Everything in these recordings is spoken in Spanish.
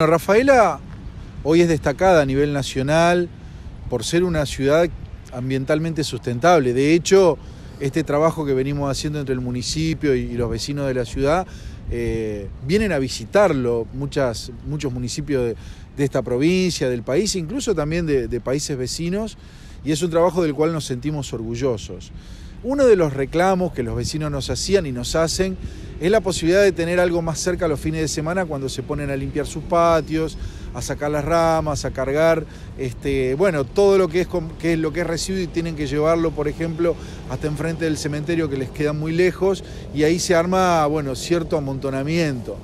Rafaela hoy es destacada a nivel nacional por ser una ciudad ambientalmente sustentable. De hecho, este trabajo que venimos haciendo entre el municipio y los vecinos de la ciudad, vienen a visitarlo muchos municipios de esta provincia, del país, incluso también de países vecinos, y es un trabajo del cual nos sentimos orgullosos. Uno de los reclamos que los vecinos nos hacían y nos hacen es la posibilidad de tener algo más cerca los fines de semana cuando se ponen a limpiar sus patios, a sacar las ramas, a cargar todo lo que es residuo, y tienen que llevarlo, por ejemplo, hasta enfrente del cementerio, que les queda muy lejos, y ahí se arma cierto amontonamiento.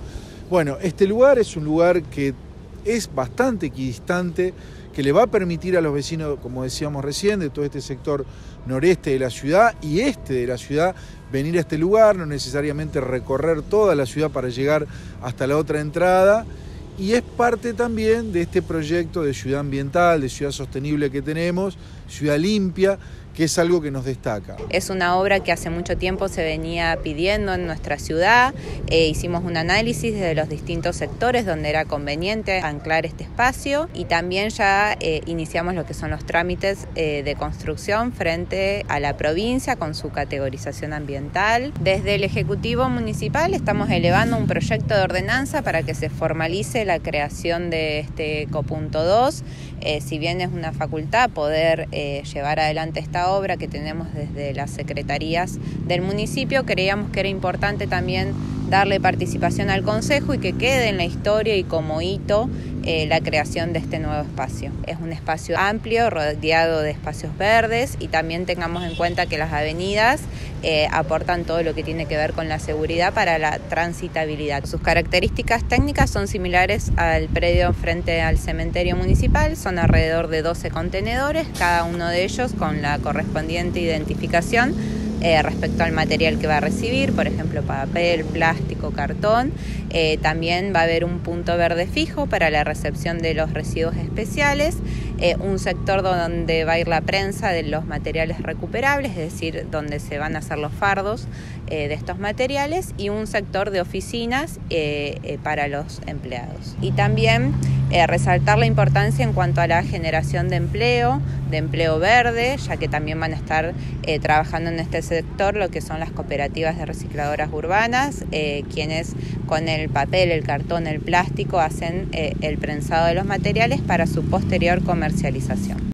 Este lugar es un lugar que es bastante equidistante, que le va a permitir a los vecinos, como decíamos recién, de todo este sector noreste de la ciudad y este de la ciudad, venir a este lugar, no necesariamente recorrer toda la ciudad para llegar hasta la otra entrada, y es parte también de este proyecto de ciudad ambiental, de ciudad sostenible que tenemos, ciudad limpia, que es algo que nos destaca. Es una obra que hace mucho tiempo se venía pidiendo en nuestra ciudad. Hicimos un análisis de los distintos sectores donde era conveniente anclar este espacio, y también ya iniciamos lo que son los trámites de construcción frente a la provincia con su categorización ambiental. Desde el Ejecutivo Municipal estamos elevando un proyecto de ordenanza para que se formalice la creación de este ecopunto 2. Si bien es una facultad poder llevar adelante esta obra que tenemos desde las secretarías del municipio, creíamos que era importante también darle participación al Consejo y que quede en la historia y como hito la creación de este nuevo espacio. Es un espacio amplio, rodeado de espacios verdes, y también tengamos en cuenta que las avenidas aportan todo lo que tiene que ver con la seguridad para la transitabilidad. Sus características técnicas son similares al predio frente al cementerio municipal, son alrededor de 12 contenedores, cada uno de ellos con la correspondiente identificación respecto al material que va a recibir, por ejemplo papel, plástico, cartón. También va a haber un punto verde fijo para la recepción de los residuos especiales, un sector donde va a ir la prensa de los materiales recuperables, es decir, donde se van a hacer los fardos de estos materiales, y un sector de oficinas para los empleados. Y también resaltar la importancia en cuanto a la generación de empleo verde, ya que también van a estar trabajando en este sector lo que son las cooperativas de recicladoras urbanas, quienes con el papel, el cartón, el plástico hacen el prensado de los materiales para su posterior comercialización.